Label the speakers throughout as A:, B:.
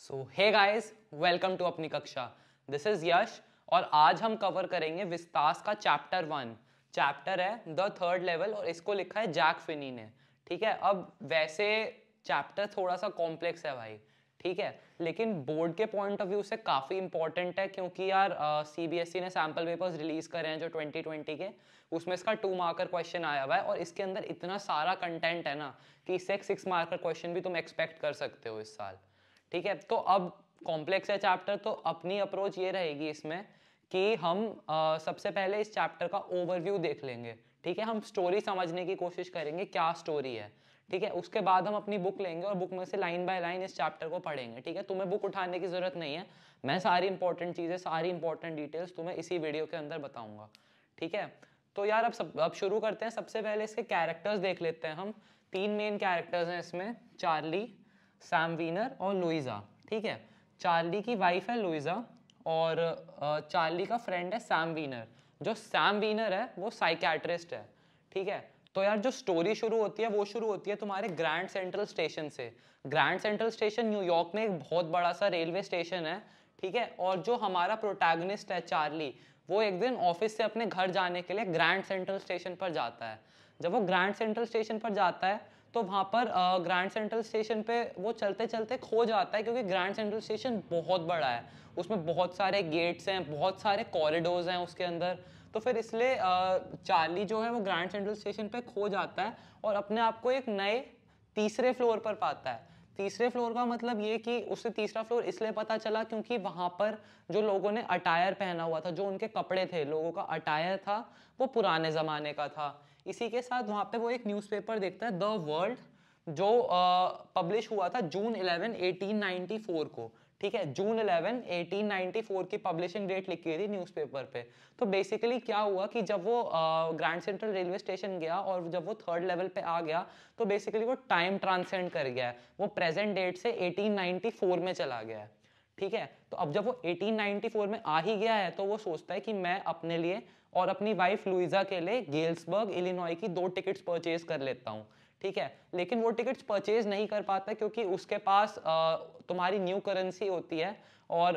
A: So hey guys, welcome to अपनी कक्षा। This is यश और आज हम कवर करेंगे विस्तास का चैप्टर 1। चैप्टर है द थर्ड लेवल और इसको लिखा है जैक फिनी ने। ठीक है, अब वैसे चैप्टर थोड़ा सा कॉम्प्लेक्स है भाई, ठीक है, लेकिन बोर्ड के पॉइंट ऑफ व्यू से काफ़ी इंपॉर्टेंट है क्योंकि यार सीबीएसई ने सैम्पल पेपर्स रिलीज करे हैं जो 2020 के, उसमें इसका 2 मार्कर क्वेश्चन आया हुआ है और इसके अंदर इतना सारा कंटेंट है ना कि इससे एक 6 मार्कर क्वेश्चन भी तुम एक्सपेक्ट कर सकते हो इस साल। ठीक है, तो अब कॉम्प्लेक्स है चैप्टर, तो अपनी अप्रोच ये रहेगी इसमें कि हम सबसे पहले इस चैप्टर का ओवरव्यू देख लेंगे। ठीक है, हम स्टोरी समझने की कोशिश करेंगे क्या स्टोरी है। ठीक है, उसके बाद हम अपनी बुक लेंगे और बुक में से लाइन बाय लाइन इस चैप्टर को पढ़ेंगे। ठीक है, तुम्हें बुक उठाने की जरूरत नहीं है, मैं सारी इंपॉर्टेंट चीज़ें, सारी इंपॉर्टेंट डिटेल्स तुम्हें इसी वीडियो के अंदर बताऊंगा। ठीक है, तो यार अब शुरू करते हैं। सबसे पहले इसके कैरेक्टर्स देख लेते हैं हम। 3 मेन कैरेक्टर्स हैं इसमें, चार्ली, सैम वीनर और लुइजा। ठीक है, चार्ली की वाइफ है लुइजा और चार्ली का फ्रेंड है सैम वीनर। जो सैम वीनर है वो साइकियाट्रिस्ट है। ठीक है, तो यार जो स्टोरी शुरू होती है वो शुरू होती है तुम्हारे ग्रैंड सेंट्रल स्टेशन से। ग्रैंड सेंट्रल स्टेशन न्यूयॉर्क में एक बहुत बड़ा सा रेलवे स्टेशन है। ठीक है, और जो हमारा प्रोटैगनिस्ट है चार्ली, वो एक दिन ऑफिस से अपने घर जाने के लिए ग्रैंड सेंट्रल स्टेशन पर जाता है। जब वो ग्रैंड सेंट्रल स्टेशन पर जाता है तो वहाँ पर ग्रैंड सेंट्रल स्टेशन पे वो चलते चलते खो जाता है क्योंकि ग्रैंड सेंट्रल स्टेशन बहुत बड़ा है, उसमें बहुत सारे गेट्स हैं, बहुत सारे कॉरिडोर्स हैं उसके अंदर। तो फिर इसलिए चार्ली जो है वो ग्रैंड सेंट्रल स्टेशन पे खो जाता है और अपने आप को एक नए तीसरे फ्लोर पर पाता है। तीसरे फ्लोर का मतलब ये कि उसे तीसरा फ्लोर इसलिए पता चला क्योंकि वहां पर जो लोगों ने अटायर पहना हुआ था, जो उनके कपड़े थे, लोगों का अटायर था, वो पुराने जमाने का था। इसी के साथ वहां पे वो एक न्यूज़पेपर देखता है, द वर्ल्ड, जो पब्लिश हुआ था जून 11 1894 को। ठीक है, जून 11 1894 की पब्लिशिंग डेट लिखी हुई थी न्यूज़पेपर पे। तो बेसिकली क्या हुआ कि जब वो ग्रैंड सेंट्रल रेलवे स्टेशन गया और जब वो थर्ड लेवल पे आ गया तो बेसिकली वो टाइम ट्रांसेंड कर गया है, वो प्रेजेंट डेट से 1894 में चला गया है। ठीक है, तो अब जब वो 1894 में आ ही गया है तो वो सोचता है कि मैं अपने लिए और अपनी वाइफ लुइजा के लिए गेल्सबर्ग इलिनॉय की 2 टिकट्स परचेज कर लेता हूँ। ठीक है, लेकिन वो टिकट्स परचेज नहीं कर पाता क्योंकि उसके पास तुम्हारी न्यू करेंसी होती है और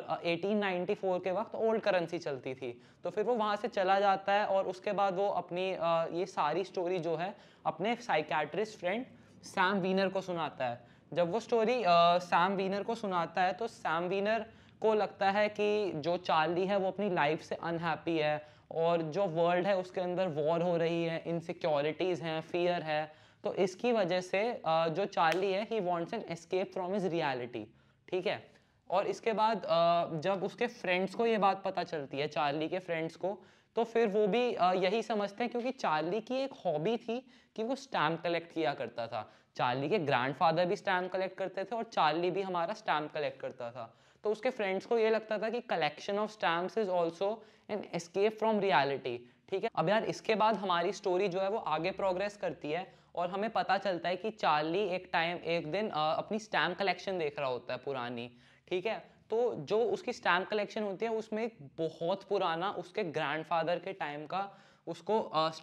A: 1894 के वक्त ओल्ड करेंसी चलती थी। तो फिर वो वहाँ से चला जाता है और उसके बाद वो अपनी ये सारी स्टोरी जो है अपने साइकियाट्रिस्ट फ्रेंड सैम वीनर को सुनाता है। जब वो स्टोरी सैम वीनर को सुनाता है तो सैम वीनर को लगता है कि जो चार्ली है वो अपनी लाइफ से अनहैप्पी है और जो वर्ल्ड है उसके अंदर वॉर हो रही है, इनसिक्योरिटीज़ हैं, फियर है। तो इसकी वजह से जो चार्ली है he wants an escape from his reality. ठीक है, और इसके बाद जब उसके फ्रेंड्स को ये बात पता चलती है, चार्ली के फ्रेंड्स को, तो फिर वो भी यही समझते हैं क्योंकि चार्ली की एक हॉबी थी कि वो स्टैम्प कलेक्ट किया करता था। चार्ली के ग्रैंडफादर भी स्टैम्प कलेक्ट करते थे और चार्ली भी हमारा स्टैम्प कलेक्ट करता था। तो उसके फ्रेंड्स को ये लगता था कि collection of stamps is also an escape from reality. ठीक है, अब यार इसके बाद हमारी स्टोरी जो है वो आगे प्रोग्रेस करती है और हमें पता चलता है कि चार्ली एक दिन अपनी स्टैम्प कलेक्शन देख रहा होता है पुरानी। ठीक है, तो जो उसकी स्टैम्प कलेक्शन होती है उसमें एक बहुत पुराना उसके ग्रैंडफादर के टाइम का उसको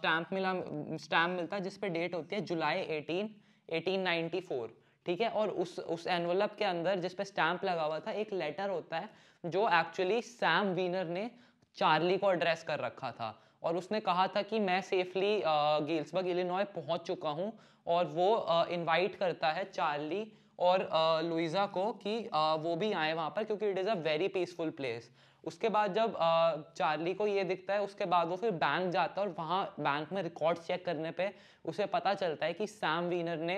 A: स्टैम्प मिलता है जिस पे डेट होती है जुलाई 1894। ठीक है, और उस एनवलप के अंदर जिस पे स्टैम्प लगा हुआ था एक लेटर होता है जो एक्चुअली सैम वीनर ने चार्ली को एड्रेस कर रखा था और उसने कहा था कि मैं सेफली गेल्सबर्ग इलिनॉय पहुंच चुका हूं और वो इनवाइट करता है चार्ली और लुइजा को कि वो भी आए वहाँ पर क्योंकि it is a very peaceful place. उसके बाद जब चार्ली को ये दिखता है उसके बाद वो फिर बैंक जाता है और वहाँ बैंक में रिकॉर्ड्स चेक करने पे उसे पता चलता है कि सैम वीनर ने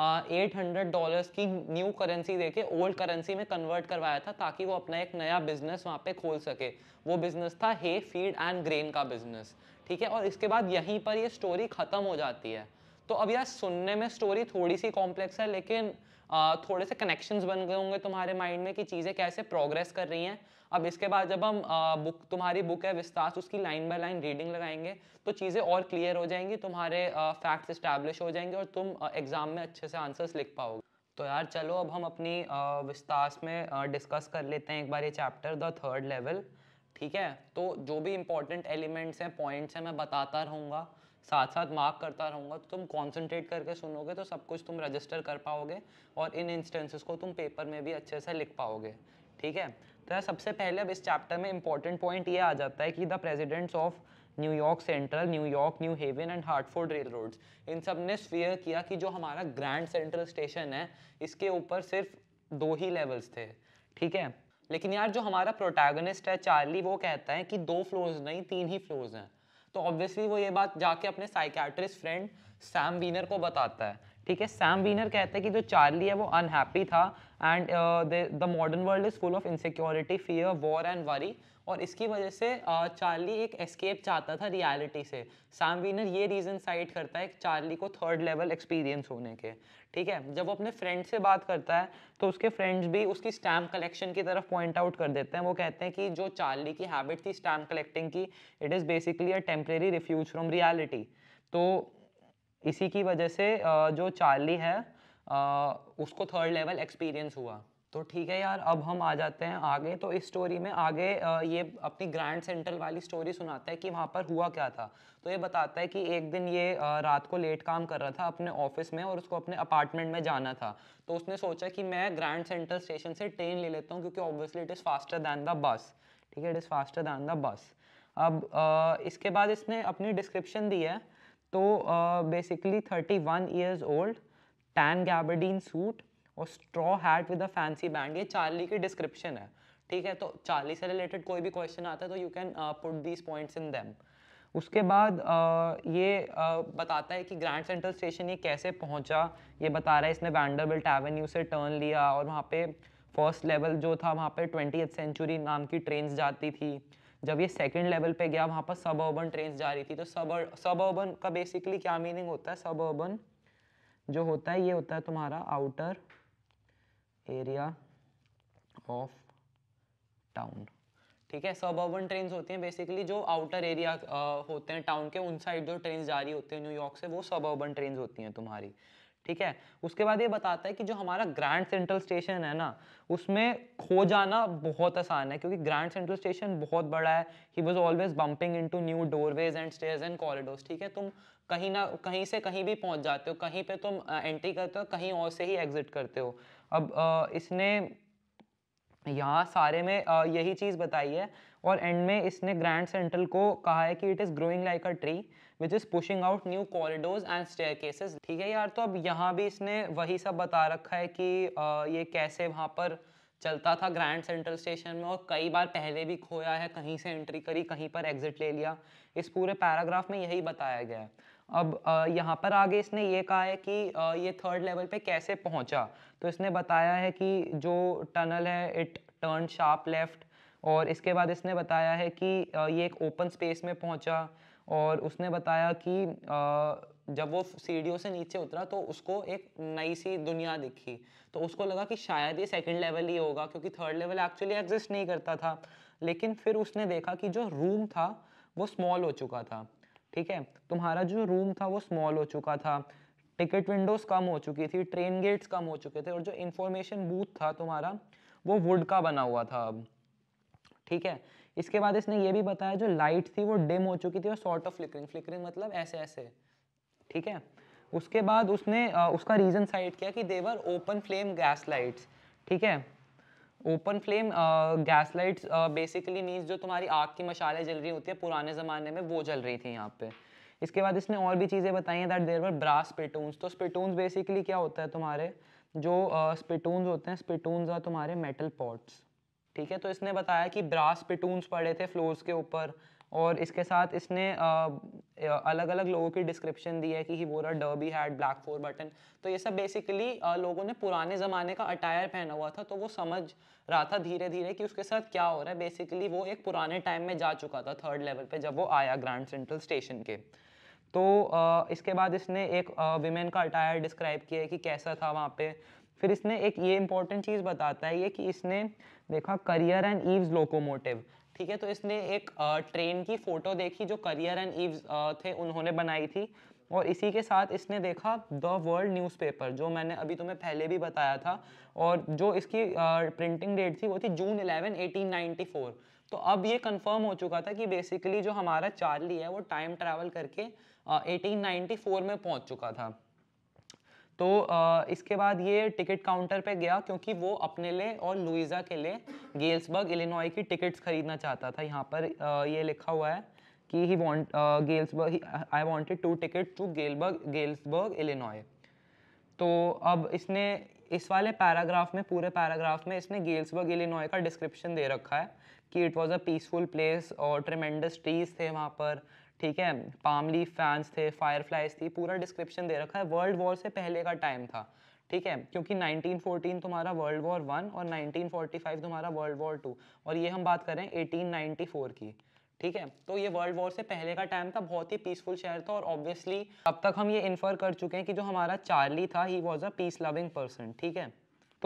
A: $800 की न्यू करेंसी देके ओल्ड करेंसी में कन्वर्ट करवाया था ताकि वो अपना एक नया बिजनेस वहाँ पे खोल सके। वो बिजनेस था हे फीड एंड ग्रेन का बिजनेस। ठीक है, और इसके बाद यहीं पर ये स्टोरी खत्म हो जाती है। तो अब यार सुनने में स्टोरी थोड़ी सी कॉम्प्लेक्स है लेकिन थोड़े से कनेक्शंस बन गए होंगे तुम्हारे माइंड में कि चीज़ें कैसे प्रोग्रेस कर रही हैं। अब इसके बाद जब हम तुम्हारी बुक है विस्तास, उसकी लाइन बाय लाइन रीडिंग लगाएंगे तो चीज़ें और क्लियर हो जाएंगी, तुम्हारे फैक्ट्स इस्टेब्लिश हो जाएंगे और तुम एग्जाम में अच्छे से आंसर्स लिख पाओगे। तो यार चलो अब हम अपनी विस्तास में डिस्कस कर लेते हैं एक बार ये चैप्टर द थर्ड लेवल। ठीक है, तो जो भी इंपॉर्टेंट एलिमेंट्स हैं, पॉइंट्स हैं, मैं बताता रहूँगा साथ साथ मार्क करता रहूँगा, तो तुम कॉन्सेंट्रेट करके सुनोगे तो सब कुछ तुम रजिस्टर कर पाओगे और इन इंस्टेंसेस को तुम पेपर में भी अच्छे से लिख पाओगे। ठीक है, तो यार सबसे पहले अब इस चैप्टर में इंपॉर्टेंट पॉइंट ये आ जाता है कि the presidents of New York Central, New York, New Haven and Hartford railroads, इन सब ने स्वीयर किया कि जो हमारा ग्रैंड सेंट्रल स्टेशन है इसके ऊपर सिर्फ 2 ही लेवल्स थे। ठीक है, लेकिन यार जो हमारा प्रोटैगनिस्ट है चार्ली, वो कहता है कि 2 फ्लोर्स नहीं 3 ही फ्लोर्स हैं। तो ऑब्वियसली वो ये बात जाके अपने साइकियाट्रिस्ट फ्रेंड सैम वीनर को बताता है। ठीक है, सैम वीनर कहता है कि जो चार्ली है वो अनहैप्पी था and the modern world is full of insecurity, fear, war and worry, और इसकी वजह से चार्ली एक एस्केप चाहता था रियलिटी से। सैम वीनर ये रीज़न साइट करता है चार्ली को 3rd लेवल एक्सपीरियंस होने के। ठीक है, जब वो अपने फ्रेंड से बात करता है तो उसके फ्रेंड्स भी उसकी स्टैम्प कलेक्शन की तरफ पॉइंट आउट कर देते हैं। वो कहते हैं कि जो चार्ली की हैबिट थी स्टैम्प कलेक्टिंग की, it is basically a temporary refuge from reality. तो इसी की वजह से जो चार्ली है उसको 3rd लेवल एक्सपीरियंस हुआ। तो ठीक है यार, अब हम आ जाते हैं आगे। तो इस स्टोरी में आगे ये अपनी ग्रैंड सेंट्रल वाली स्टोरी सुनाता है कि वहाँ पर हुआ क्या था। तो ये बताता है कि एक दिन ये रात को लेट काम कर रहा था अपने ऑफिस में और उसको अपने अपार्टमेंट में जाना था। तो उसने सोचा कि मैं ग्रैंड सेंट्रल स्टेशन से ट्रेन ले लेता हूँ क्योंकि obviously it is faster than the bus. ठीक है, it is faster than the bus. अब इसके बाद इसने अपनी डिस्क्रिप्शन दी है। तो basically 31 years old, tan gabardine suit और straw hat with a fancy band, ये चार्ली की डिस्क्रिप्शन है। ठीक है, तो चार्ली से रिलेटेड कोई भी क्वेश्चन आता है तो you can put these points in them. उसके बाद ये बताता है कि ग्रैंड सेंट्रल स्टेशन ये कैसे पहुंचा। ये बता रहा है इसने वैंडरबिल्ट एवेन्यू से टर्न लिया और वहाँ पे फर्स्ट लेवल जो था वहाँ पे 20th सेंचुरी नाम की ट्रेन्स जाती थी। जब ये सेकंड लेवल पे गया वहाँ पर सब अर्बन ट्रेन्स जा रही थी। तो सब अर्बन का बेसिकली क्या मीनिंग होता है? सब अर्बन जो होता है ये होता है तुम्हारा आउटर एरिया ऑफ टाउन। ठीक है, सब अर्बन ट्रेन्स होती हैं बेसिकली जो आउटर एरिया होते हैं टाउन के, उन साइड जो ट्रेन्स जा रही होती हैं न्यूयॉर्क से, वो सब अर्बन ट्रेन्स होती हैं तुम्हारी। ठीक है, उसके बाद ये बताता है कि जो हमारा ग्रैंड सेंट्रल स्टेशन है ना, उसमें खो जाना बहुत आसान है क्योंकि ग्रैंड सेंट्रल स्टेशन बहुत बड़ा है। He was always bumping into new doorways and stairs and corridors. ठीक है, तुम कहीं ना कहीं से कहीं भी पहुंच जाते हो, कहीं पे तुम एंट्री करते हो, कहीं और से ही एग्जिट करते हो। अब इसने यहाँ सारे में यही चीज़ बताई है और एंड में इसने ग्रैंड सेंट्रल को कहा है कि it is growing like a tree which is pushing out new corridors and staircases. ठीक है यार, तो अब यहाँ भी इसने वही सब बता रखा है कि ये कैसे वहाँ पर चलता था ग्रैंड सेंट्रल स्टेशन में और कई बार पहले भी खोया है, कहीं से एंट्री करी, कहीं पर एग्जिट ले लिया। इस पूरे पैराग्राफ में यही बताया गया है। अब यहाँ पर आगे इसने ये कहा है कि ये 3rd लेवल पे कैसे पहुँचा। तो इसने बताया है कि जो टनल है इट टर्न शार्प लेफ्ट, और इसके बाद इसने बताया है कि ये एक ओपन स्पेस में पहुंचा, और उसने बताया कि जब वो सीढ़ियों से नीचे उतरा तो उसको एक नई सी दुनिया दिखी। तो उसको लगा कि शायद ये 2nd लेवल ही होगा क्योंकि 3rd लेवल एक्चुअली एग्जिस्ट नहीं करता था। लेकिन फिर उसने देखा कि जो रूम था वो स्मॉल हो चुका था। ठीक है, तुम्हारा जो रूम था वो स्मॉल हो चुका था, टिकट विंडोज कम हो चुकी थी, ट्रेन गेट्स कम हो चुके थे, और जो इंफॉर्मेशन बूथ था तुम्हारा वो वुड का बना हुआ था अब। ठीक है, इसके बाद इसने ये भी बताया जो लाइट थी वो डिम हो चुकी थी और सॉर्ट ऑफ फ्लिकरिंग, फ्लिकरिंग मतलब ऐसे ऐसे। ठीक है, उसके बाद उसने उसका रीजन साइड किया कि there were open flame gas lights. ठीक है, open flame gas lights basically means जो तुम्हारी आग की मशालें जल रही होती है पुराने ज़माने में, वो जल रही थी यहाँ पे। इसके बाद इसने और भी चीज़ें बताई हैं that there were brass spittoons. तो स्पिटून्स बेसिकली क्या होता है तुम्हारे जो स्पिटून्स होते हैं, स्पिटून्स are तुम्हारे मेटल पॉट्स। ठीक है, तो इसने बताया कि ब्रास स्पिटून्स पड़े थे फ्लोर्स के ऊपर, और इसके साथ इसने अलग अलग लोगों की डिस्क्रिप्शन दी है कि he wore a derby hat, black 4 button. तो ये सब बेसिकली लोगों ने पुराने ज़माने का अटायर पहना हुआ था, तो वो समझ रहा था धीरे धीरे कि उसके साथ क्या हो रहा है। बेसिकली वो एक पुराने टाइम में जा चुका था 3rd लेवल पे जब वो आया ग्रैंड सेंट्रल स्टेशन के। तो इसके बाद इसने एक विमेन का अटायर डिस्क्राइब किया है कि कैसा था वहाँ पे। फिर इसने एक ये इंपॉर्टेंट चीज़ बताता है ये कि इसने देखा करियर एंड ईव्स लोकोमोटिव। ठीक है, तो इसने एक ट्रेन की फोटो देखी जो करियर एंड ईव्स थे उन्होंने बनाई थी, और इसी के साथ इसने देखा द वर्ल्ड न्यूज़पेपर जो मैंने अभी तुम्हें पहले भी बताया था, और जो इसकी प्रिंटिंग डेट थी वो थी जून 11, 1894। तो अब ये कंफर्म हो चुका था कि बेसिकली जो हमारा चार्ली है वो टाइम ट्रैवल करके 1894 में पहुंच चुका था। तो इसके बाद ये टिकट काउंटर पे गया क्योंकि वो अपने लिए और लुइजा के लिए गेल्सबर्ग इलिनॉय की टिकट्स खरीदना चाहता था। यहाँ पर ये लिखा हुआ है कि he want Galesburg, I wanted 2 ticket to Galesburg Illinois. तो अब इसने इस वाले पैराग्राफ में, पूरे पैराग्राफ में इसने गेल्सबर्ग इलिनॉय का डिस्क्रिप्शन दे रखा है कि it was a peaceful place और ट्रेमेंडस ट्रीज थे वहाँ पर, ठीक है, पाम लीफ फैंस थे, फायरफ्लाइज थी, पूरा डिस्क्रिप्शन दे रखा है। वर्ल्ड वॉर से पहले का टाइम था, ठीक है, क्योंकि 1914 तुम्हारा वर्ल्ड वॉर 1 और 1945 तुम्हारा वर्ल्ड वॉर 2, और ये हम बात करें 1894 की, ठीक है। तो ये वर्ल्ड वॉर से पहले का टाइम था, बहुत ही पीसफुल शहर था, और ऑब्वियसली अब तक हम ये इन्फर कर चुके हैं कि जो हमारा चार्ली था he was a peace loving person, ठीक है। तो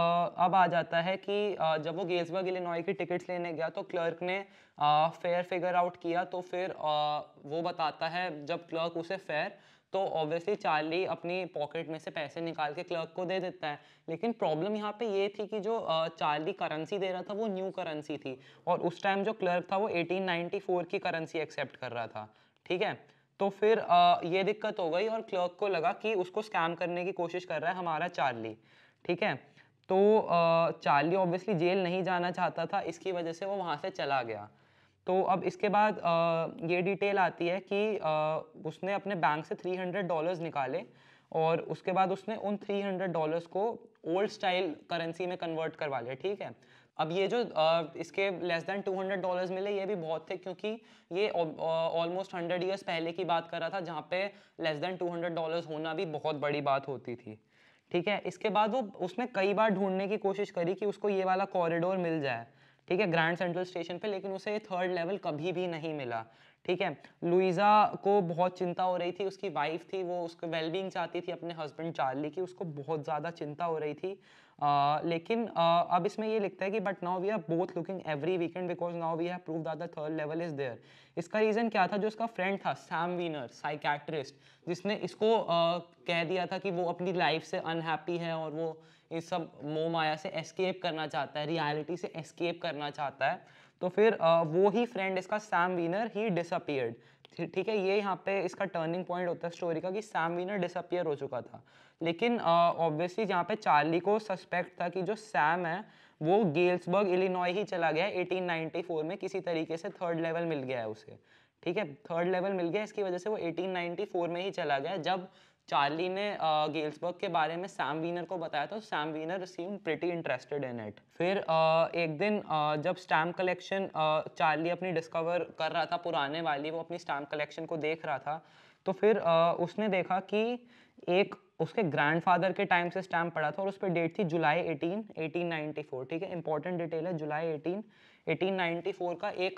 A: अब आ जाता है कि जब वो गेल्सबर्ग इलिनॉय की टिकट्स लेने गया तो क्लर्क ने फेयर फिगर आउट किया, तो फिर वो बताता है जब क्लर्क उसे फेयर, तो ऑब्वियसली चार्ली अपनी पॉकेट में से पैसे निकाल के क्लर्क को दे देता है। लेकिन प्रॉब्लम यहाँ पे ये थी कि जो चार्ली करेंसी दे रहा था वो न्यू करेंसी थी, और उस टाइम जो क्लर्क था वो 1894 की करेंसी एक्सेप्ट कर रहा था, ठीक है। तो फिर ये दिक्कत हो गई और क्लर्क को लगा कि उसको स्कैम करने की कोशिश कर रहा है हमारा चार्ली, ठीक है। तो चार्ली ऑब्वियसली जेल नहीं जाना चाहता था, इसकी वजह से वो वहाँ से चला गया। तो अब इसके बाद ये डिटेल आती है कि उसने अपने बैंक से $300 निकाले, और उसके बाद उसने उन $300 को ओल्ड स्टाइल करेंसी में कन्वर्ट करवा लिया, ठीक है। अब ये जो इसके लेस दैन $200 मिले, ये भी बहुत थे, क्योंकि ये ऑलमोस्ट 100 ईयर्स पहले की बात कर रहा था, जहाँ पे लेस दैन $200 होना भी बहुत बड़ी बात होती थी, ठीक है। इसके बाद वो उसने कई बार ढूंढने की कोशिश करी कि उसको ये वाला कॉरिडोर मिल जाए, ठीक है, ग्रैंड सेंट्रल स्टेशन पे, लेकिन उसे 3rd लेवल कभी भी नहीं मिला, ठीक है। लुइजा को बहुत चिंता हो रही थी, उसकी वाइफ थी, वो उसको वेलबींग चाहती थी अपने हस्बैंड चार्ली की, उसको बहुत ज़्यादा चिंता हो रही थी। लेकिन अब इसमें ये लिखता है कि but now we are both looking every weekend because now we have proved that the 3rd level is there. इसका रीज़न क्या था? जो इसका फ्रेंड था सैम वीनर, साइकेट्रिस्ट, जिसने इसको कह दिया था कि वो अपनी लाइफ से अनहैप्पी है और वो इस सब मोह माया से एस्केप करना चाहता है, रियलिटी से एस्केप करना चाहता है। तो फिर वो ही फ्रेंड इसका सैम वीनर ही डिसअपियर्ड, ठीक है। ये यहाँ पे इसका टर्निंग पॉइंट होता है स्टोरी का कि सैम वीनर डिसअपियर हो चुका था। लेकिन ऑब्वियसली जहाँ पे चार्ली को सस्पेक्ट था कि जो सैम है वो गेल्सबर्ग इलिनॉय ही चला गया 1894 में, किसी तरीके से 3rd लेवल मिल गया है उसे, ठीक है, 3rd लेवल मिल गया, इसकी वजह से वो 1894 में ही चला गया। जब चार्ली ने गेल्सबर्ग के बारे में सैम वीनर को बताया तो Sam Weiner seemed pretty interested in it. फिर एक दिन जब स्टैम्प कलेक्शन चार्ली अपनी डिस्कवर कर रहा था पुराने वाली, वो अपनी स्टैम्प कलेक्शन को देख रहा था, तो फिर उसने देखा कि एक उसके ग्रैंडफादर के टाइम से स्टैम्प पड़ा था और उस पर डेट थी जुलाई 18, 1894, ठीक है, इंपॉर्टेंट डिटेल है, जुलाई 18, 1894 का एक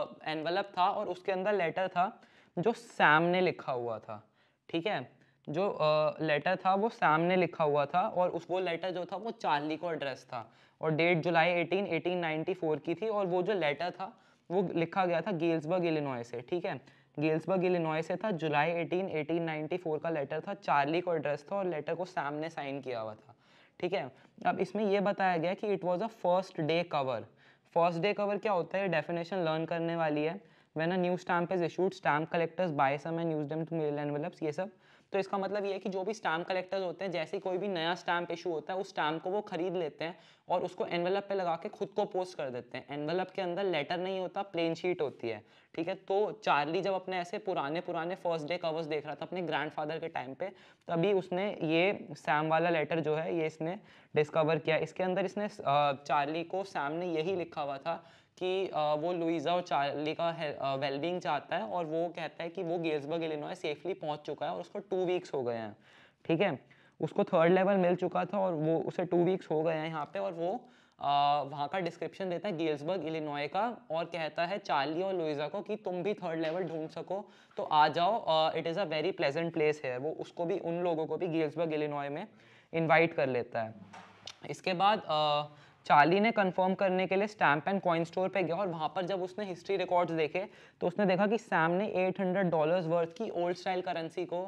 A: एनवलप था और उसके अंदर लेटर था जो सैम ने लिखा हुआ था, ठीक है। जो लेटर था वो सैम ने लिखा हुआ था, और उस वो लेटर जो था वो चार्ली को एड्रेस था, और डेट जुलाई 18, 1894 की थी, और वो जो लेटर था वो लिखा गया था गेल्सबर्ग इलिनॉय से, ठीक है, गेल्सबर्ग इलिनॉय से था, जुलाई 18, 1894 का लेटर था, चार्ली को एड्रेस था, और लेटर को सैम ने साइन किया हुआ था, ठीक है। अब इसमें ये बताया गया कि it was a first day cover. First day cover क्या होता है, डेफिनेशन लर्न करने वाली है। When a new stamp is issued, stamp collectors buy some and use them to mail envelopes, ये सब। तो इसका मतलब ये है कि जो भी स्टैम्प कलेक्टर्स होते हैं, जैसे कोई भी नया स्टैम्प इशू होता है, उस स्टैम्प को वो खरीद लेते हैं और उसको एनवेलप पे लगा के खुद को पोस्ट कर देते हैं। एनवेलप के अंदर लेटर नहीं होता, प्लेन शीट होती है, ठीक है। तो चार्ली जब अपने ऐसे पुराने पुराने फर्स्ट डे कवर्स देख रहा था अपने ग्रैंडफादर के टाइम पे, तभी उसने ये सैम वाला लेटर जो है ये इसने डिस्कवर किया। इसके अंदर इसने चार्ली को सैम ने यही लिखा हुआ था कि वो लुइजा और चार्ली का वेलबींग चाहता है, और वो कहता है कि वो गेल्सबर्ग इलिनॉय सेफली पहुंच चुका है और उसको 2 वीक्स हो गए हैं, ठीक है। उसको 3rd लेवल मिल चुका था और वो उसे 2 वीक्स हो गए हैं यहाँ पे, और वो वहाँ का डिस्क्रिप्शन देता है गेल्सबर्ग इलिनॉय का, और कहता है चार्ली और लुइजा को कि तुम भी 3rd लेवल ढूंढ सको तो आ जाओ, it is a very pleasant place है। वो उसको भी, उन लोगों को भी गेल्सबर्ग इलिनॉय में इन्वाइट कर लेता है। इसके बाद चार्ली ने कंफर्म करने के लिए स्टैम्प एंड कॉइन स्टोर पे गया, और वहाँ पर जब उसने हिस्ट्री रिकॉर्ड्स देखे तो उसने देखा कि सैम ने $800 वर्थ की ओल्ड स्टाइल करेंसी को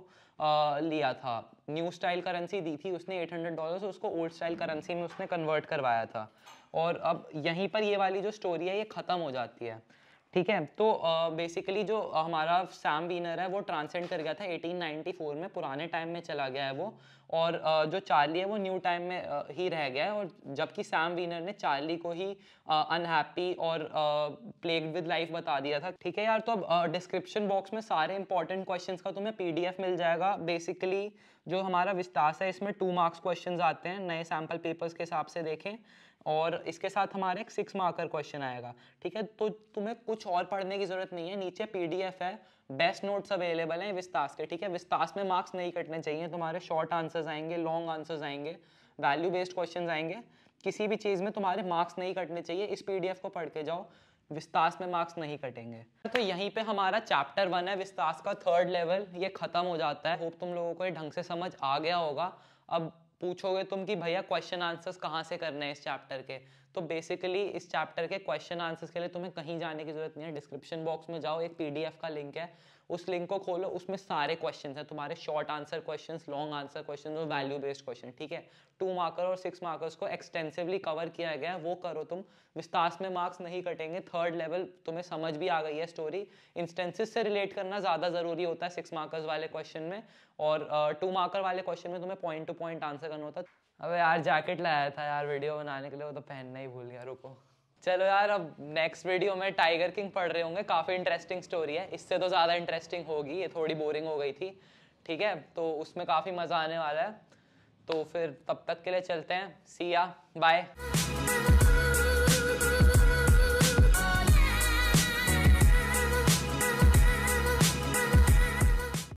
A: लिया था। न्यू स्टाइल करेंसी दी थी उसने $800, उसको ओल्ड स्टाइल करेंसी में उसने कन्वर्ट करवाया था। और अब यहीं पर ये वाली जो स्टोरी है ये ख़त्म हो जाती है। ठीक है, तो बेसिकली जो हमारा सैम वीनर है वो ट्रांसेंड कर गया था 1894 में, पुराने टाइम में चला गया है वो, और जो चार्ली है वो न्यू टाइम में ही रह गया है, और जबकि सैम वीनर ने चार्ली को ही अनहैप्पी और प्लेग्ड विद लाइफ बता दिया था। ठीक है यार, तो अब डिस्क्रिप्शन बॉक्स में सारे इंपॉर्टेंट क्वेश्चंस का तुम्हें पीडीएफ मिल जाएगा। बेसिकली जो हमारा विस्तास है इसमें 2 मार्क्स क्वेश्चंस आते हैं नए सैम्पल पेपर्स के हिसाब से देखें, और इसके साथ हमारे एक 6 मार्कर क्वेश्चन आएगा। ठीक है, तो तुम्हें कुछ और पढ़ने की जरूरत नहीं है, नीचे पीडीएफ है, बेस्ट नोट्स अवेलेबल हैं विस्तास के। ठीक है, विस्तास में मार्क्स नहीं कटने चाहिए तुम्हारे, शॉर्ट आंसर्स आएंगे, लॉन्ग आंसर्स आएंगे, वैल्यू बेस्ड क्वेश्चन आएंगे, किसी भी चीज़ में तुम्हारे मार्क्स नहीं कटने चाहिए। इस पीडीएफ को पढ़ के जाओ, विस्तास में मार्क्स नहीं कटेंगे। तो यहीं पे हमारा चैप्टर 1 है विस्तास का 3rd लेवल, ये खत्म हो जाता है। होप तुम लोगों को ये ढंग से समझ आ गया होगा। अब पूछोगे तुम कि भैया क्वेश्चन आंसर्स कहाँ से करने हैं इस चैप्टर के, तो बेसिकली इस चैप्टर के क्वेश्चन आंसर्स के लिए तुम्हें कहीं जाने की जरूरत नहीं है। डिस्क्रिप्शन बॉक्स में जाओ, एक पीडीएफ का लिंक है, उस लिंक को खोलो, उसमें सारे क्वेश्चंस हैं तुम्हारे, short answer questions, long answer questions और वैल्यू बेस्ड क्वेश्चन। ठीक है, 2 मार्कर और 6 मार्कर्स को एक्सटेंसिवली कवर किया गया है, वो करो तुम, विस्तास में मार्क्स नहीं कटेंगे। 3rd लेवल तुम्हें समझ भी आ गई है स्टोरी, इंस्टेंसेस से रिलेट करना ज़्यादा ज़रूरी होता है 6 मार्कर्स वाले क्वेश्चन में, और 2 मार्कर वाले क्वेश्चन में तुम्हें पॉइंट टू पॉइंट आंसर करना होता है। अबे यार जैकेट लाया था यार वीडियो बनाने के लिए, वो तो पहनना ही भूल गया, रुको। चलो यार, अब नेक्स्ट वीडियो में टाइगर किंग पढ़ रहे होंगे, काफ़ी इंटरेस्टिंग स्टोरी है, इससे तो ज़्यादा इंटरेस्टिंग होगी, ये थोड़ी बोरिंग हो गई थी। ठीक है, तो उसमें काफ़ी मज़ा आने वाला है, तो फिर तब तक के लिए चलते हैं, सी या बाय।